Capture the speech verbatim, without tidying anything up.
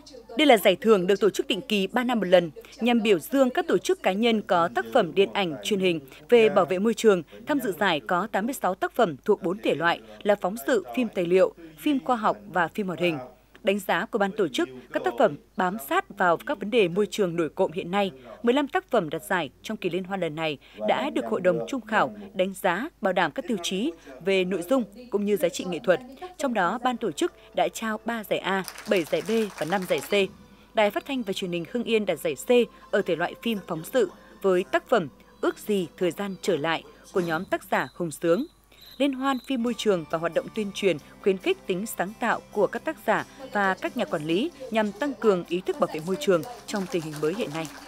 Đây là giải thưởng được tổ chức định kỳ ba năm một lần nhằm biểu dương các tổ chức cá nhân có tác phẩm điện ảnh, truyền hình về bảo vệ môi trường. Tham dự giải có tám mươi sáu tác phẩm thuộc bốn thể loại là phóng sự, phim tài liệu, phim khoa học và phim hoạt hình. Đánh giá của ban tổ chức, các tác phẩm bám sát vào các vấn đề môi trường nổi cộm hiện nay. mười lăm tác phẩm đạt giải trong kỳ liên hoan lần này đã được Hội đồng Trung khảo đánh giá bảo đảm các tiêu chí về nội dung cũng như giá trị nghệ thuật. Trong đó, ban tổ chức đã trao ba giải A, bảy giải B và năm giải C. Đài Phát thanh và Truyền hình Hưng Yên đạt giải C ở thể loại phim phóng sự với tác phẩm Ước gì thời gian trở lại của nhóm tác giả Hùng Sướng. Liên hoan phim môi trường và hoạt động tuyên truyền khuyến khích tính sáng tạo của các tác giả và các nhà quản lý nhằm tăng cường ý thức bảo vệ môi trường trong tình hình mới hiện nay.